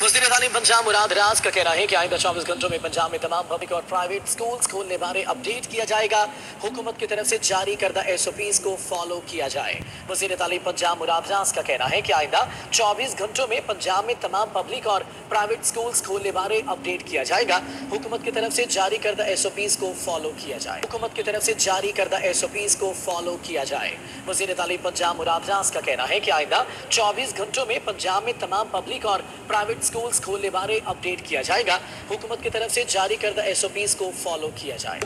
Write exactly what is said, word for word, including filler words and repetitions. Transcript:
वज़ीर तालीम पंजाब मुराद राज का कहना है कि आइंदा चौबीस घंटों में पंजाब में तमाम पब्लिक और प्राइवेट स्कूल्स खोलने बारे अपडेट किया जाएगा। हुकूमत की तरफ से जारी करदा एस ओ पीज़ को फॉलो किया जाए। वज़ीर तालीम पंजाब मुराद राज का कहना है कि आइंदा चौबीस घंटों में पंजाब में तमाम पब्लिक और प्राइवेट स्कूल्स खोलने बारे अपडेट किया जाएगा। हुकूमत की तरफ से जारी करदा एस ओ पीज़ को फॉलो किया जाए हुकूमत की तरफ से जारी करदा एस ओ पीज़ को फॉलो किया जाए। वज़ीर तालीम पंजाब मुराद राज का कहना है कि आइंदा चौबीस घंटों में पंजाब में तमाम पब्लिक और प्राइवेट स्कूल्स खोलने बारे अपडेट किया जाएगा। हुकूमत की तरफ से जारी करदा एस ओ पीज़ को फॉलो किया जाए।